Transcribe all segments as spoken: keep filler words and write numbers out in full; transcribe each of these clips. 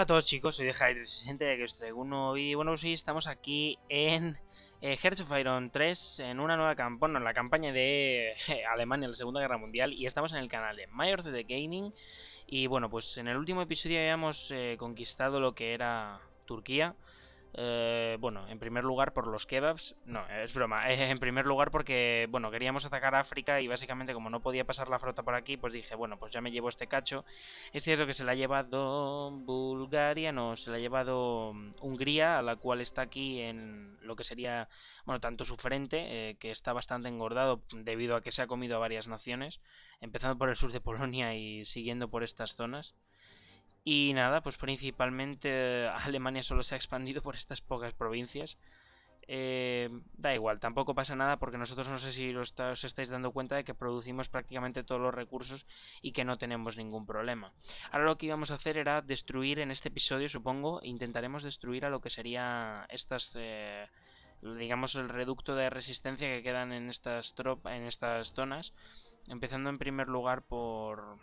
a todos, chicos, soy de Jair de que os traigo un nuevo vídeo. Bueno, pues sí, estamos aquí en eh, Hearts of Iron tres, en una nueva campaña, bueno, en la campaña de eh, Alemania en la Segunda Guerra Mundial, y estamos en el canal de Mayor de Gaming. Y bueno, pues en el último episodio habíamos eh, conquistado lo que era Turquía. Eh, bueno, en primer lugar por los kebabs. No, es broma. Eh, en primer lugar porque, bueno, queríamos atacar a África y básicamente como no podía pasar la flota por aquí, pues dije, bueno, pues ya me llevo este cacho. Es cierto que se la ha llevado Bulgaria, no, se la ha llevado mm, Hungría, a la cual está aquí en lo que sería, bueno, tanto su frente, eh, que está bastante engordado debido a que se ha comido a varias naciones, empezando por el sur de Polonia y siguiendo por estas zonas. Y nada, pues principalmente Alemania solo se ha expandido por estas pocas provincias. Eh, da igual, tampoco pasa nada porque nosotros no sé si lo está- os estáis dando cuenta de que producimos prácticamente todos los recursos y que no tenemos ningún problema. Ahora lo que íbamos a hacer era destruir en este episodio, supongo, intentaremos destruir a lo que sería estas, eh, digamos, el reducto de resistencia que quedan en estas tropas, en estas zonas, empezando en primer lugar por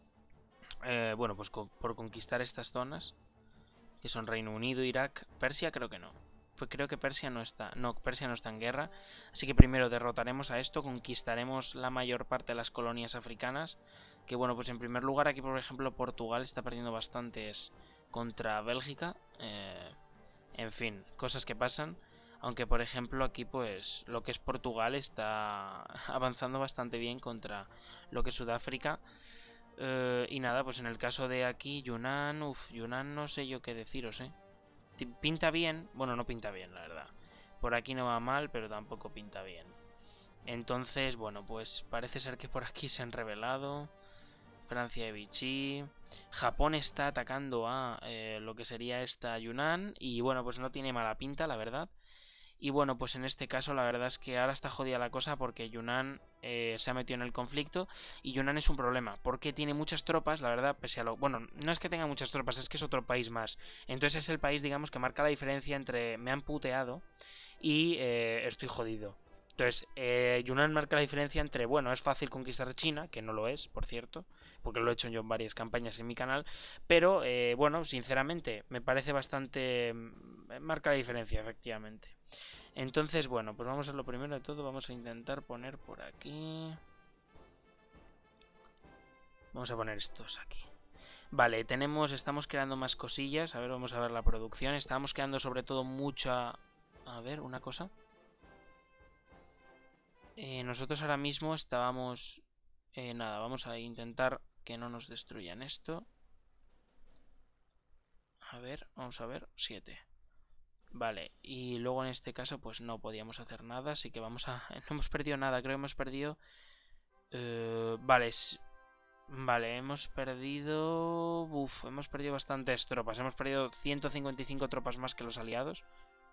eh, bueno, pues co- por conquistar estas zonas, que son Reino Unido, Irak, Persia creo que no. Pues creo que Persia no está, no, Persia no está en guerra. Así que primero derrotaremos a esto, conquistaremos la mayor parte de las colonias africanas. Que bueno, pues en primer lugar aquí por ejemplo Portugal está perdiendo bastantes contra Bélgica. Eh, en fin, cosas que pasan. Aunque por ejemplo aquí pues lo que es Portugal está avanzando bastante bien contra lo que es Sudáfrica. Eh, y nada, pues en el caso de aquí, Yunnan, uff, Yunnan no sé yo qué deciros, ¿eh? Ti- Pinta bien, bueno, no pinta bien, la verdad. Por aquí no va mal, pero tampoco pinta bien. Entonces, bueno, pues parece ser que por aquí se han rebelado. Francia de Vichy. Japón está atacando a eh, lo que sería esta Yunnan. Y bueno, pues no tiene mala pinta, la verdad. Y bueno, pues en este caso la verdad es que ahora está jodida la cosa porque Yunnan eh, se ha metido en el conflicto y Yunnan es un problema porque tiene muchas tropas, la verdad, pese a lo... Bueno, no es que tenga muchas tropas, es que es otro país más. Entonces es el país, digamos, que marca la diferencia entre me han puteado y eh, estoy jodido. Entonces, eh, Yunnan marca la diferencia entre, bueno, es fácil conquistar China, que no lo es, por cierto, porque lo he hecho yo en varias campañas en mi canal, pero, eh, bueno, sinceramente, me parece bastante... mm, marca la diferencia, efectivamente. Entonces, bueno, pues vamos a lo primero de todo, vamos a intentar poner por aquí... Vamos a poner estos aquí. Vale, tenemos, estamos creando más cosillas, a ver, vamos a ver la producción, estamos creando sobre todo mucha... A ver, una cosa. Eh, nosotros ahora mismo estábamos... eh, nada, vamos a intentar que no nos destruyan esto. A ver, vamos a ver, siete. Vale, y luego en este caso pues no podíamos hacer nada, así que vamos a... No hemos perdido nada, creo que hemos perdido... eh, vale, vale, hemos perdido... Uf, hemos perdido bastantes tropas. Hemos perdido ciento cincuenta y cinco tropas más que los aliados.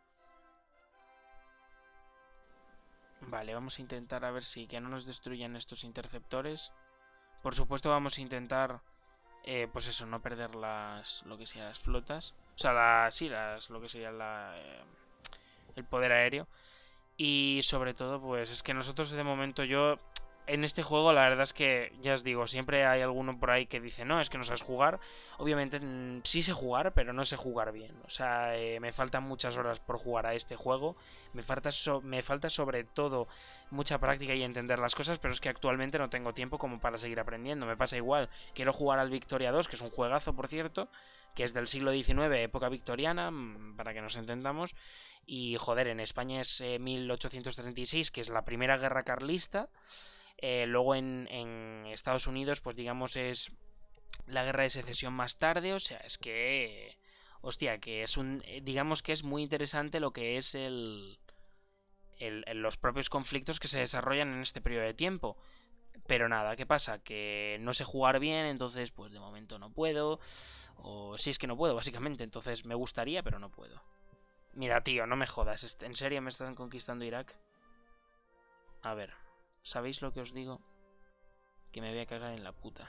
Vale, vamos a intentar a ver si que no nos destruyan estos interceptores. Por supuesto vamos a intentar... eh, pues eso, no perder las... Lo que sean las flotas. O sea, las... Sí, las... Lo que sería la... eh, el poder aéreo. Y sobre todo, pues es que nosotros de momento yo... En este juego la verdad es que, ya os digo, siempre hay alguno por ahí que dice, no, es que no sabes jugar. Obviamente mm, sí sé jugar, pero no sé jugar bien. O sea, eh, me faltan muchas horas por jugar a este juego. Me falta, so- me falta sobre todo mucha práctica y entender las cosas, pero es que actualmente no tengo tiempo como para seguir aprendiendo. Me pasa igual. Quiero jugar al Victoria dos, que es un juegazo, por cierto, que es del siglo diecinueve, época victoriana, mm, para que nos entendamos. Y joder, en España es eh, mil ochocientos treinta y seis, que es la primera guerra carlista. Eh, luego en, en Estados Unidos, pues digamos, es la guerra de secesión más tarde. O sea, es que... Hostia, que es un... eh, digamos que es muy interesante lo que es el, el- el- los propios conflictos que se desarrollan en este periodo de tiempo. Pero nada, ¿qué pasa? Que no sé jugar bien, entonces pues de momento no puedo. O si es que no puedo, básicamente. Entonces me gustaría, pero no puedo. Mira, tío, no me jodas. ¿est- ¿En serio me están conquistando Irak? A ver, ¿sabéis lo que os digo? Que me voy a cagar en la puta.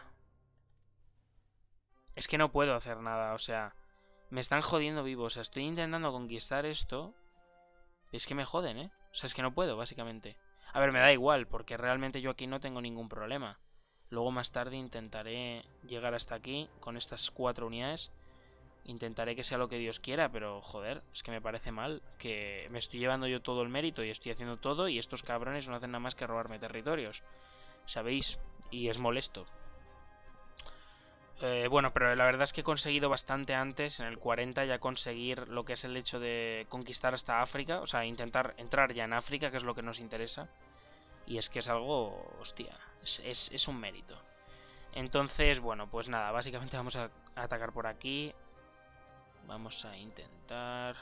Es que no puedo hacer nada, o sea, me están jodiendo vivo, o sea, estoy intentando conquistar esto, y es que me joden, ¿eh? O sea, es que no puedo, básicamente. A ver, me da igual, porque realmente yo aquí no tengo ningún problema. Luego más tarde intentaré llegar hasta aquí con estas cuatro unidades. Intentaré que sea lo que Dios quiera, pero joder, es que me parece mal que me estoy llevando yo todo el mérito y estoy haciendo todo y estos cabrones no hacen nada más que robarme territorios, ¿sabéis? Y es molesto. Eh, bueno, pero la verdad es que he conseguido bastante antes, en el cuarenta, ya conseguir lo que es el hecho de conquistar hasta África, o sea, intentar entrar ya en África, que es lo que nos interesa. Y es que es algo, hostia, es, es, es un mérito. Entonces, bueno, pues nada, básicamente vamos a atacar por aquí. Vamos a intentar...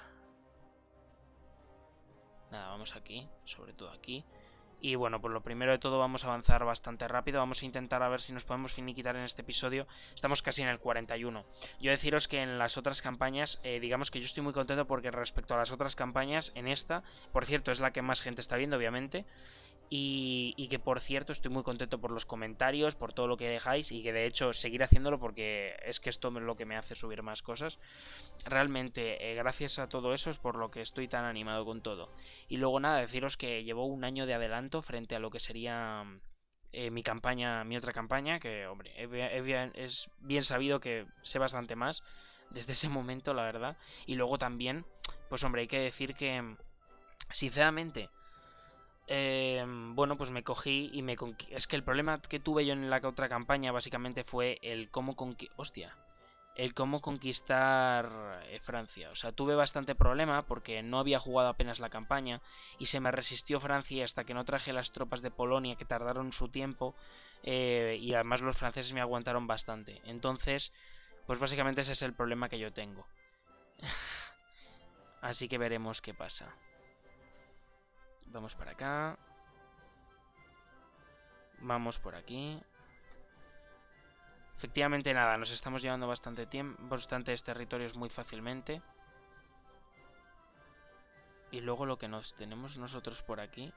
Nada, vamos aquí, sobre todo aquí. Y bueno, pues lo primero de todo vamos a avanzar bastante rápido. Vamos a intentar a ver si nos podemos finiquitar en este episodio. Estamos casi en el cuarenta y uno. Yo deciros que en las otras campañas, eh, digamos que yo estoy muy contento porque respecto a las otras campañas, en esta, por cierto, es la que más gente está viendo, obviamente. Y, y que por cierto estoy muy contento por los comentarios, por todo lo que dejáis y que de hecho seguir haciéndolo porque es que esto es lo que me hace subir más cosas. Realmente, eh, gracias a todo eso es por lo que estoy tan animado con todo. Y luego nada, deciros que llevo un año de adelanto frente a lo que sería eh, mi campaña, mi otra campaña, que hombre, es bien sabido que sé bastante más desde ese momento, la verdad. Y luego también, pues hombre, hay que decir que, sinceramente, eh, bueno, pues me cogí y me... Es que el problema que tuve yo en la otra campaña básicamente fue el cómo conquistar... Hostia, el cómo conquistar eh, Francia. O sea, tuve bastante problema porque no había jugado apenas la campaña y se me resistió Francia hasta que no traje las tropas de Polonia, que tardaron su tiempo, eh, y además los franceses me aguantaron bastante. Entonces, pues básicamente ese es el problema que yo tengo. Así que veremos qué pasa. Vamos para acá. Vamos por aquí. Efectivamente nada, nos estamos llevando bastante tiempo, bastantes territorios muy fácilmente. Y luego lo que nos tenemos nosotros por aquí.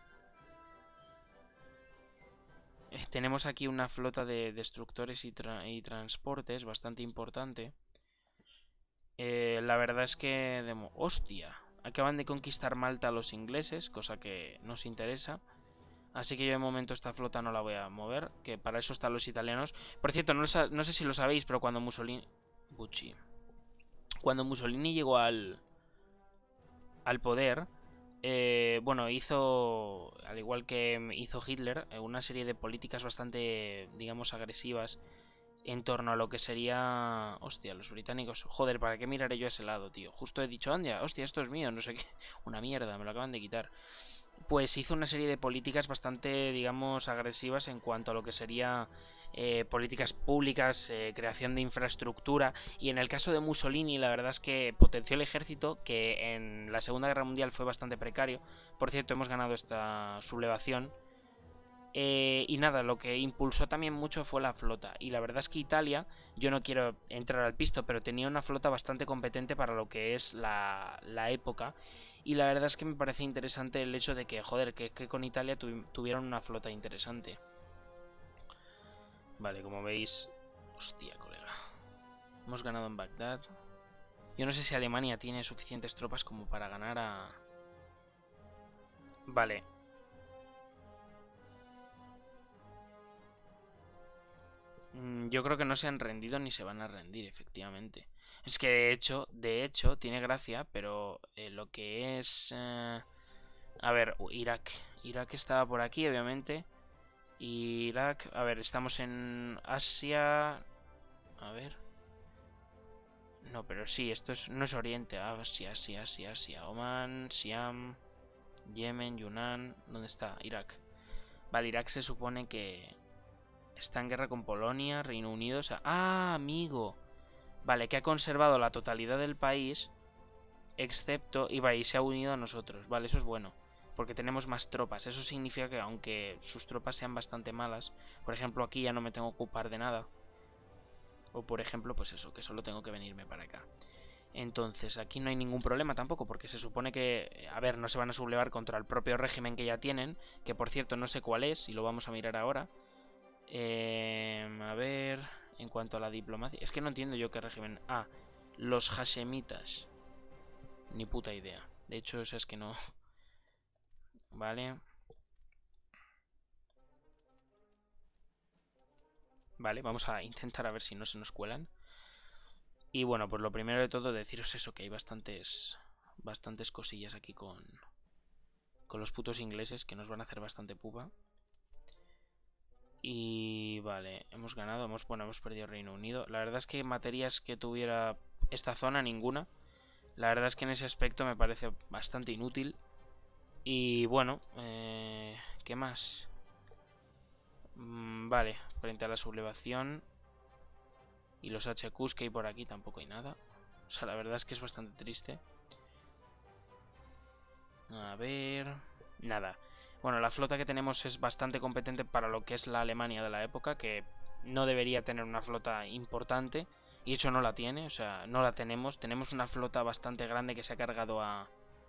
Eh, tenemos aquí una flota de destructores y, tra y transportes bastante importante. Eh, la verdad es que... De ¡Hostia! Acaban de conquistar Malta los ingleses, cosa que nos interesa. Así que yo de momento esta flota no la voy a mover, que para eso están los italianos. Por cierto, no, no sé si lo sabéis, pero cuando Mussolini... Bucci. Cuando Mussolini llegó al, al poder, eh, bueno, hizo, al igual que hizo Hitler, eh, una serie de políticas bastante, digamos, agresivas en torno a lo que sería... Hostia, los británicos... Joder, ¿para qué miraré yo a ese lado, tío? Justo he dicho, anda, hostia, esto es mío, no sé qué. Una mierda, me lo acaban de quitar. Pues hizo una serie de políticas bastante, digamos, agresivas en cuanto a lo que sería eh, políticas públicas, eh, creación de infraestructura. Y en el caso de Mussolini, la verdad es que potenció el ejército, que en la Segunda Guerra Mundial fue bastante precario. Por cierto, hemos ganado esta sublevación. Eh, y nada, lo que impulsó también mucho fue la flota. Y la verdad es que Italia, yo no quiero entrar al pisto, pero tenía una flota bastante competente para lo que es la, la época. Y la verdad es que me parece interesante el hecho de que, joder, que, que con Italia tu, tuvieron una flota interesante. Vale, como veis... Hostia, colega. Hemos ganado en Bagdad. Yo no sé si Alemania tiene suficientes tropas como para ganar a... Vale. Yo creo que no se han rendido ni se van a rendir, efectivamente. Es que de hecho, de hecho, tiene gracia, pero eh, lo que es... Eh... A ver, Irak. Irak estaba por aquí, obviamente. Irak... A ver, estamos en Asia... A ver... No, pero sí, esto es, no es Oriente. Asia, Asia, Asia, Asia. Oman, Siam, Yemen, Yunnan... ¿Dónde está? Irak. Vale, Irak se supone que... Está en guerra con Polonia, Reino Unido... O sea... ¡Ah, amigo! Vale, que ha conservado la totalidad del país, excepto... Y, va, y se ha unido a nosotros. Vale, eso es bueno, porque tenemos más tropas. Eso significa que aunque sus tropas sean bastante malas, por ejemplo, aquí ya no me tengo que ocupar de nada. O por ejemplo, pues eso, que solo tengo que venirme para acá. Entonces, aquí no hay ningún problema tampoco, porque se supone que, a ver, no se van a sublevar contra el propio régimen que ya tienen, que por cierto no sé cuál es, y lo vamos a mirar ahora. Eh, a ver, en cuanto a la diplomacia, es que no entiendo yo qué régimen... Ah, los hashemitas. Ni puta idea. De hecho, eso es que no... Vale. Vale, vamos a intentar a ver si no se nos cuelan. Y bueno, pues lo primero de todo deciros eso, que hay bastantes, bastantes cosillas aquí con, con los putos ingleses que nos van a hacer bastante pupa. Y vale, hemos ganado, hemos, bueno, hemos perdido Reino Unido. La verdad es que materias que tuviera esta zona, ninguna. La verdad es que en ese aspecto me parece bastante inútil. Y bueno, eh, ¿qué más? Mm, vale, frente a la sublevación y los H Qs que hay por aquí tampoco hay nada. O sea, la verdad es que es bastante triste. A ver... Nada. Bueno, la flota que tenemos es bastante competente para lo que es la Alemania de la época, que no debería tener una flota importante. Y de hecho no la tiene, o sea, no la tenemos. Tenemos una flota bastante grande que se ha cargado a...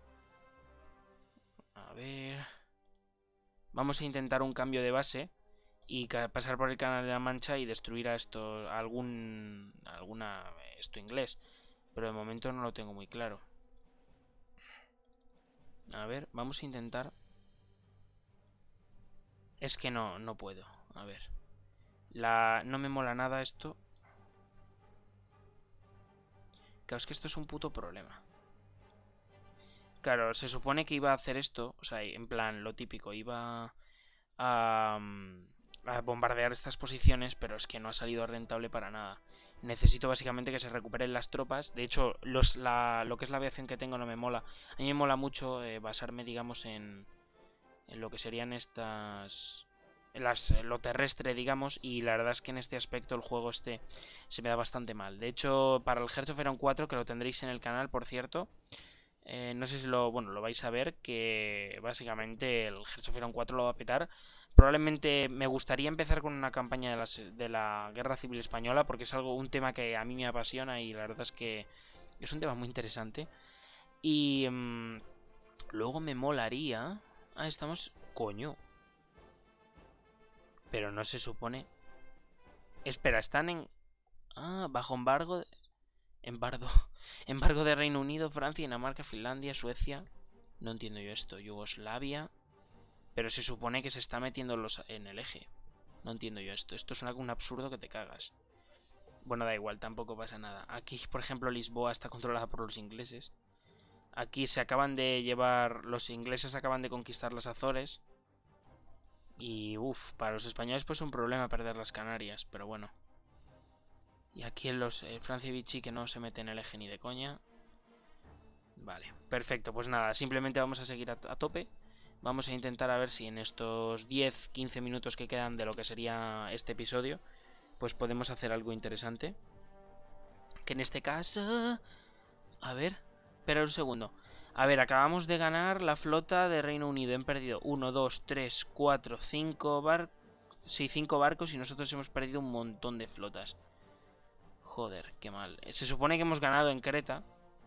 A ver... Vamos a intentar un cambio de base y pasar por el Canal de la Mancha y destruir a esto, a algún... alguna... esto inglés. Pero de momento no lo tengo muy claro. A ver, vamos a intentar... Es que no, no puedo. A ver. La... No me mola nada esto. Claro, es que esto es un puto problema. Claro, se supone que iba a hacer esto. O sea, en plan, lo típico. Iba a, a bombardear estas posiciones, pero es que no ha salido rentable para nada. Necesito básicamente que se recuperen las tropas. De hecho, los, la, lo que es la aviación que tengo no me mola. A mí me mola mucho eh, basarme, digamos, en, en lo que serían estas... Las, lo terrestre, digamos, y la verdad es que en este aspecto el juego este se me da bastante mal. De hecho, para el Hearts of Iron cuatro, que lo tendréis en el canal, por cierto, eh, no sé si lo, bueno, lo vais a ver, que básicamente el Hearts of Iron cuatro lo va a petar. Probablemente me gustaría empezar con una campaña de la, de la Guerra Civil Española, porque es algo, un tema que a mí me apasiona y la verdad es que es un tema muy interesante. Y mmm, luego me molaría... Ah, estamos... Coño. Pero no se supone... Espera, están en... Ah, bajo embargo... Embargo... Embargo de Reino Unido, Francia, Dinamarca, Finlandia, Suecia... No entiendo yo esto. Yugoslavia... Pero se supone que se está metiendo los en el eje. No entiendo yo esto. Esto es un absurdo que te cagas. Bueno, da igual, tampoco pasa nada. Aquí, por ejemplo, Lisboa está controlada por los ingleses. Aquí se acaban de llevar... Los ingleses acaban de conquistar las Azores. Y uff, para los españoles pues es un problema perder las Canarias, pero bueno. Y aquí en los eh, Francia y Vichy que no se mete en el eje ni de coña. Vale, perfecto, pues nada, simplemente vamos a seguir a, a tope. Vamos a intentar a ver si en estos diez quince minutos que quedan de lo que sería este episodio, pues podemos hacer algo interesante. Que en este caso... A ver, espera un segundo. A ver, acabamos de ganar la flota de Reino Unido. Han perdido uno, dos, tres, cuatro, cinco barcos. Sí, cinco barcos y nosotros hemos perdido un montón de flotas. Joder, qué mal. Se supone que hemos ganado en Creta.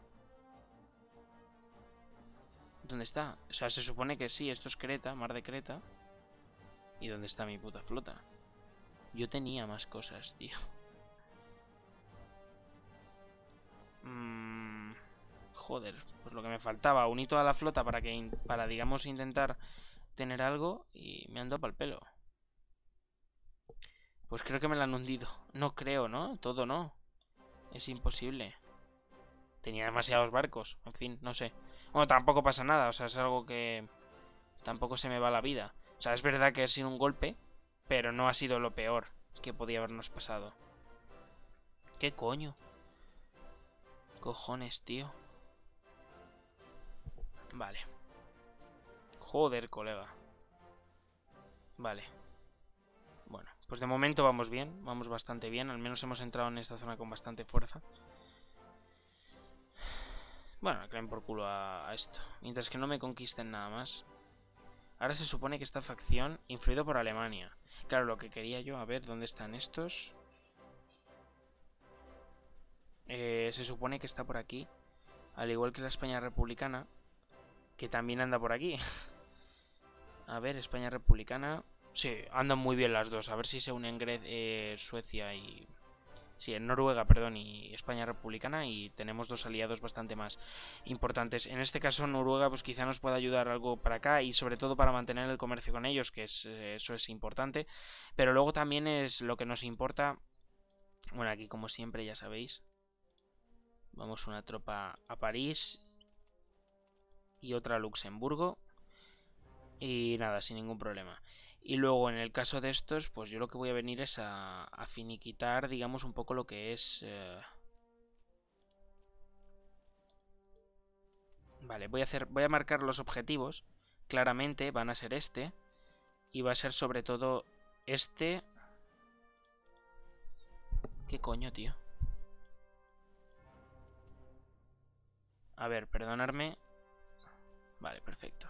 ¿Dónde está? O sea, se supone que sí, esto es Creta, mar de Creta. ¿Y dónde está mi puta flota? Yo tenía más cosas, tío. Mmm... Joder, pues lo que me faltaba, uní toda la flota para que, para digamos, intentar tener algo y me han dado pa'l pelo. Pues creo que me la han hundido. No creo, ¿no? Todo no. Es imposible. Tenía demasiados barcos, en fin, no sé. Bueno, tampoco pasa nada, o sea, es algo que tampoco se me va la vida. O sea, es verdad que ha sido un golpe, pero no ha sido lo peor que podía habernos pasado. ¿Qué coño? Cojones, tío. Vale. Joder, colega. Vale. Bueno, pues de momento vamos bien, vamos bastante bien. Al menos hemos entrado en esta zona con bastante fuerza. Bueno, le caen por culo a, a esto. Mientras que no me conquisten nada más. Ahora se supone que esta facción, influido por Alemania. Claro, lo que quería yo, a ver, ¿dónde están estos? Eh, se supone que está por aquí. Al igual que la España republicana, que también anda por aquí. A ver, España republicana. Sí, andan muy bien las dos. A ver si se unen Gre eh, Suecia y... Sí, en Noruega, perdón, y España republicana, y tenemos dos aliados bastante más importantes. En este caso, Noruega, pues quizá nos pueda ayudar algo para acá y sobre todo para mantener el comercio con ellos, que es, eh, eso es importante. Pero luego también es lo que nos importa. Bueno, aquí como siempre, ya sabéis. Vamos una tropa a París y otra a Luxemburgo. Y nada, sin ningún problema. Y luego en el caso de estos, pues yo lo que voy a venir es a, a finiquitar, digamos, un poco lo que es... Eh... Vale, voy a hacer, voy a marcar los objetivos. Claramente van a ser este. Y va a ser sobre todo este. ¿Qué coño, tío? A ver, perdonadme. Vale, perfecto.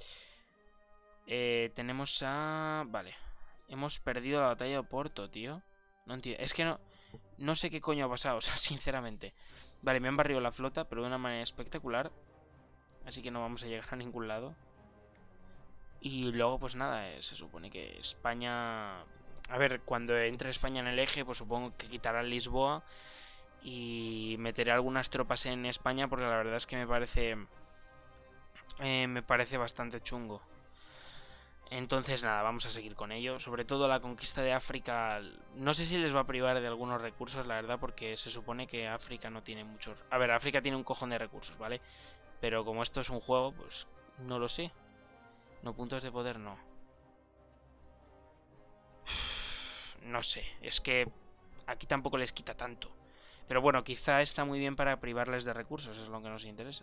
Eh, tenemos a... Vale. Hemos perdido la batalla de Oporto, tío. No entiendo. Es que no... No sé qué coño ha pasado, o sea, sinceramente. Vale, me han barrido la flota, pero de una manera espectacular. Así que no vamos a llegar a ningún lado. Y luego, pues nada, eh, se supone que España... A ver, cuando entre España en el eje, pues supongo que quitará Lisboa. Y meteré algunas tropas en España, porque la verdad es que me parece... Eh, me parece bastante chungo. Entonces nada, vamos a seguir con ello. Sobre todo la conquista de África. No sé si les va a privar de algunos recursos, la verdad, porque se supone que África no tiene muchos... A ver, África tiene un cojón de recursos, ¿vale? Pero como esto es un juego, pues no lo sé. No, puntos de poder no. No sé, es que aquí tampoco les quita tanto. Pero bueno, quizá está muy bien para privarles de recursos, es lo que nos interesa.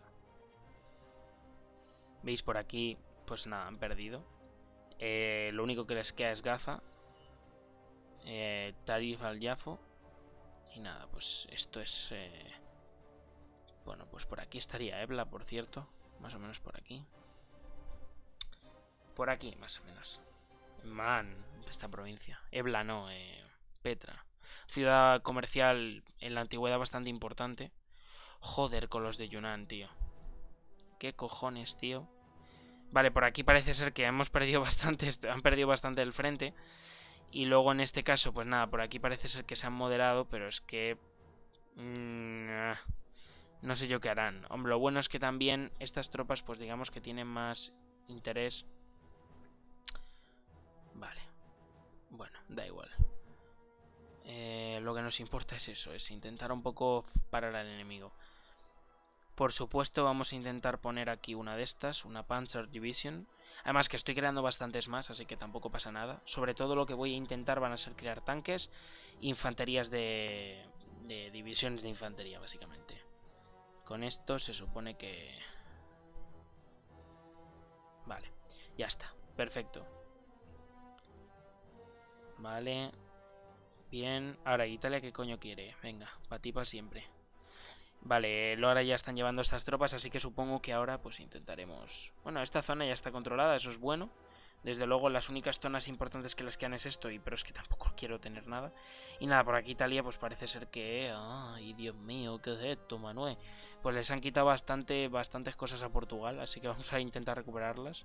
¿Veis por aquí? Pues nada, han perdido. Eh, lo único que les queda es Gaza. Eh, Tarif al-Yafo. Y nada, pues esto es... Eh... Bueno, pues por aquí estaría Ebla, por cierto. Más o menos por aquí. Por aquí, más o menos. Man, esta provincia. Ebla no, eh, Petra. Ciudad comercial en la antigüedad bastante importante. Joder con los de Yunnan, tío. ¿Qué cojones, tío? Vale, por aquí parece ser que hemos perdido bastante, han perdido bastante el frente. Y luego en este caso, pues nada, por aquí parece ser que se han moderado, pero es que... Mmm, no sé yo qué harán. Hombre, lo bueno es que también estas tropas, pues digamos que tienen más interés. Vale. Bueno, da igual. Eh, lo que nos importa es eso, es intentar un poco parar al enemigo. Por supuesto vamos a intentar poner aquí una de estas, una Panzer Division. Además que estoy creando bastantes más, así que tampoco pasa nada. Sobre todo lo que voy a intentar van a ser crear tanques, infanterías de, de divisiones de infantería, básicamente. Con esto se supone que... Vale, ya está, perfecto. Vale, bien. Ahora, ¿Italia qué coño quiere? Venga, para ti para siempre. Vale, ahora ya están llevando estas tropas, así que supongo que ahora pues intentaremos... Bueno, esta zona ya está controlada, eso es bueno. Desde luego las únicas zonas importantes que les quedan es esto, y pero es que tampoco quiero tener nada. Y nada, por aquí Italia pues parece ser que... ¡Ay, Dios mío! ¿Qué es esto, Manuel? Pues les han quitado bastante, bastantes cosas a Portugal, así que vamos a intentar recuperarlas.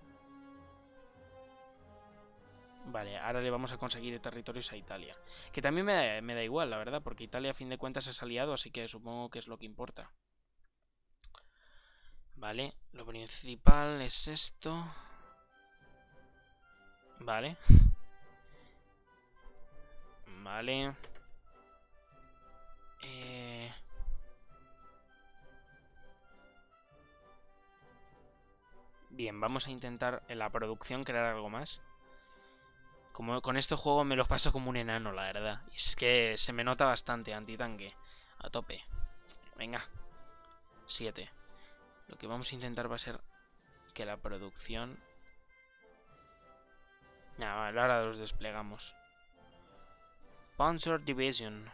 Vale, ahora le vamos a conseguir territorios a Italia. Que también me da, me da igual, la verdad, porque Italia a fin de cuentas es aliado, así que supongo que es lo que importa. Vale, lo principal es esto. Vale. Vale. Eh... Bien, vamos a intentar en la producción crear algo más. Como con este juego me lo paso como un enano, la verdad. Es que se me nota bastante antitanque. A tope. Venga. siete. Lo que vamos a intentar va a ser que la producción... Nada, vale, ahora los desplegamos. Panzer Division.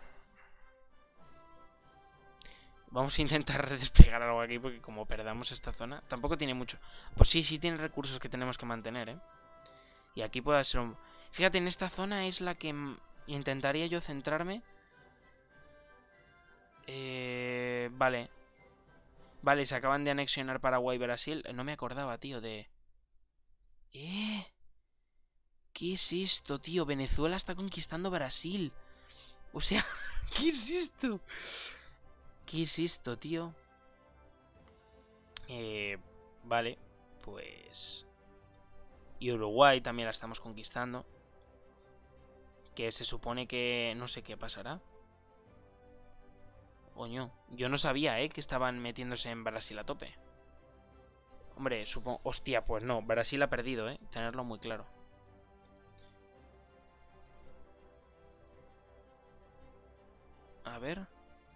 Vamos a intentar desplegar algo aquí porque como perdamos esta zona... Tampoco tiene mucho... Pues sí, sí tiene recursos que tenemos que mantener, ¿eh? Y aquí puede ser un... Fíjate, en esta zona es la que intentaría yo centrarme. Eh... Vale. Vale, se acaban de anexionar Paraguay y Brasil. No me acordaba, tío, de... ¿Eh? ¿Qué es esto, tío? Venezuela está conquistando Brasil. O sea, ¿qué es esto? ¿Qué es esto, tío? Eh... Vale, pues... Y Uruguay también la estamos conquistando. Que se supone que... No sé qué pasará. Coño, yo no sabía, ¿eh? Que estaban metiéndose en Brasil a tope. Hombre, supongo... Hostia, pues no. Brasil ha perdido, ¿eh? Tenerlo muy claro. A ver...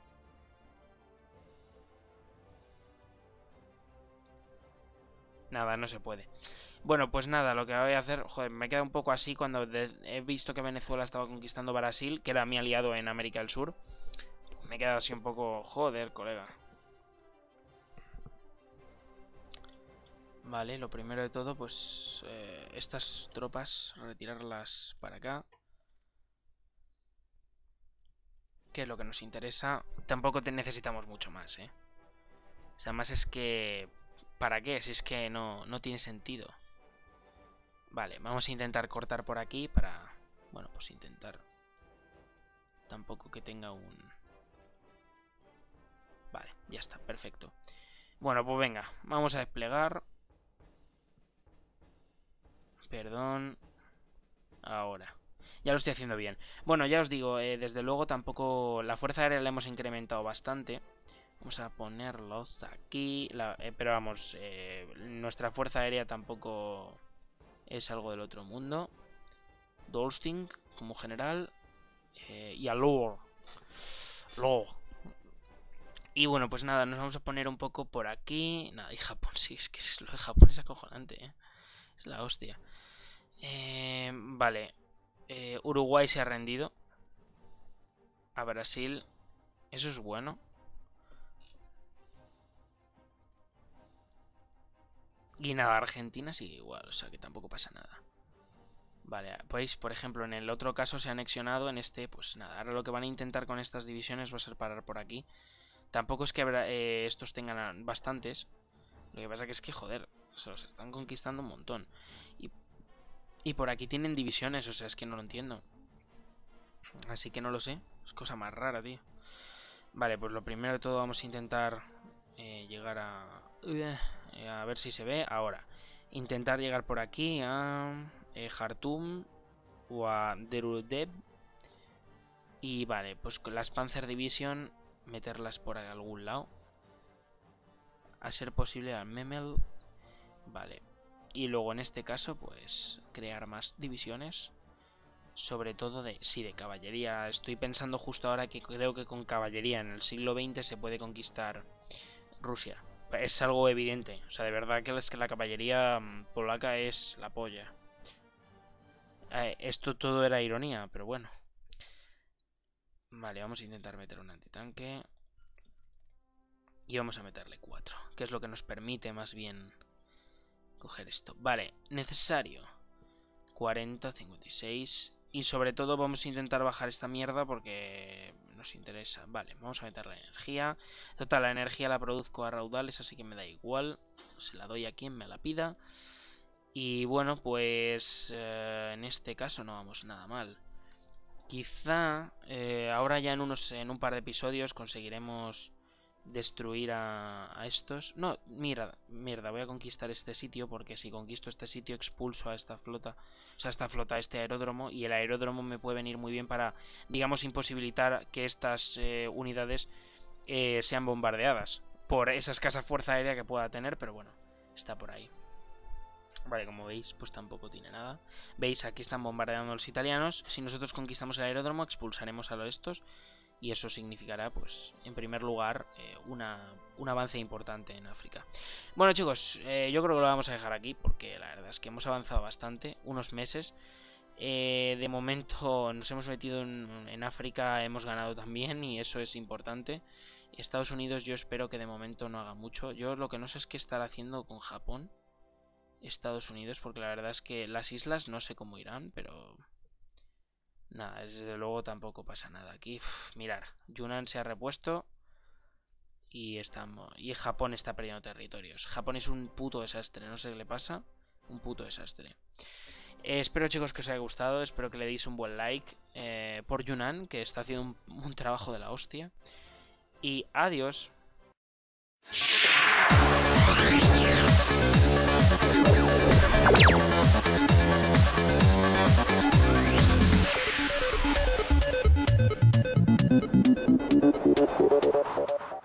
Nada, no se puede. Bueno, pues nada, lo que voy a hacer... Joder, me queda un poco así cuando de- he visto que Venezuela estaba conquistando Brasil, que era mi aliado en América del Sur. Me he quedado así un poco... Joder, colega. Vale, lo primero de todo, pues... Eh, estas tropas, retirarlas para acá. Que es lo que nos interesa. Tampoco te necesitamos mucho más, ¿eh? O sea, más es que... ¿Para qué? Si es que no, no tiene sentido. Vale, vamos a intentar cortar por aquí para... Bueno, pues intentar... Tampoco que tenga un... Vale, ya está, perfecto. Bueno, pues venga, vamos a desplegar. Perdón. Ahora. Ya lo estoy haciendo bien. Bueno, ya os digo, eh, desde luego tampoco... La fuerza aérea la hemos incrementado bastante. Vamos a ponerlos aquí. La, eh, pero vamos, eh, nuestra fuerza aérea tampoco es algo del otro mundo. Dolsting como general. Eh, y a Lore. Lore. Y bueno, pues nada, nos vamos a poner un poco por aquí. Nada, y Japón, sí, es que es, lo de Japón es acojonante, ¿eh? Es la hostia. Eh, vale. Eh, Uruguay se ha rendido. A Brasil. Eso es bueno. Y nada, Argentina sigue igual, o sea que tampoco pasa nada. Vale, pues por ejemplo en el otro caso se ha anexionado, en este pues nada, ahora lo que van a intentar con estas divisiones va a ser parar por aquí. Tampoco es que eh, estos tengan bastantes, lo que pasa que es que joder, se los están conquistando un montón. Y, y por aquí tienen divisiones, o sea, es que no lo entiendo. Así que no lo sé, es cosa más rara, tío. Vale, pues lo primero de todo vamos a intentar eh, llegar a... Uh, a ver si se ve ahora. Intentar llegar por aquí a eh, Jartum o a Derudeb. Y vale, pues con las Panzer Division meterlas por algún lado. A ser posible al Memel. Vale. Y luego en este caso pues crear más divisiones. Sobre todo de... Sí, de caballería. Estoy pensando justo ahora que creo que con caballería en el siglo veinte se puede conquistar Rusia. Es algo evidente. O sea, de verdad que es que la caballería polaca es la polla. Eh, esto todo era ironía, pero bueno. Vale, vamos a intentar meter un antitanque. Y vamos a meterle cuatro. Que es lo que nos permite más bien coger esto. Vale, necesario. cuarenta, cincuenta y seis. Y sobre todo vamos a intentar bajar esta mierda porque nos interesa. Vale, vamos a meter la energía. Total, la energía la produzco a raudales, así que me da igual. Se la doy a quien me la pida. Y bueno, pues eh, en este caso no vamos nada mal. Quizá eh, ahora ya en, unos, en un par de episodios conseguiremos destruir a, a estos. No, mira, mierda, voy a conquistar este sitio porque si conquisto este sitio expulso a esta flota, o sea, esta flota, a este aeródromo, y el aeródromo me puede venir muy bien para, digamos, imposibilitar que estas eh, unidades eh, sean bombardeadas por esa escasa fuerza aérea que pueda tener, pero bueno, está por ahí. Vale, como veis, pues tampoco tiene nada. Veis, aquí están bombardeando los italianos. Si nosotros conquistamos el aeródromo, expulsaremos a los estos. Y eso significará, pues, en primer lugar, eh, una, un avance importante en África. Bueno, chicos, eh, yo creo que lo vamos a dejar aquí, porque la verdad es que hemos avanzado bastante, unos meses. Eh, de momento nos hemos metido en, en África, hemos ganado también, y eso es importante. Estados Unidos yo espero que de momento no haga mucho. Yo lo que no sé es qué estar haciendo con Japón. Estados Unidos, porque la verdad es que las islas no sé cómo irán, pero nada, desde luego tampoco pasa nada aquí. Uf, mirar, Yunnan se ha repuesto y estamos y Japón está perdiendo territorios. Japón es un puto desastre, no sé qué le pasa, un puto desastre. Eh, espero, chicos, que os haya gustado, espero que le deis un buen like eh, por Yunnan, que está haciendo un, un trabajo de la hostia. Y adiós.